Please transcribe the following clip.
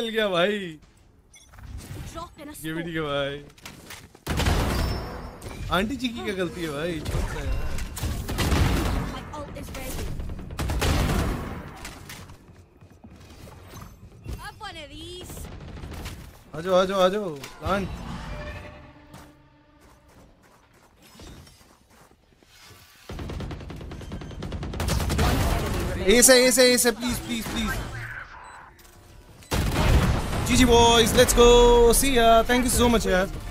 मिल गया भाई। ये भी ठीक है भाई। आंटी जी की क्या गलती है भाई? छोड़ता है यार। आ जाओ plant. Ace, please. GG boys, let's go. See ya. Thank you so much यार।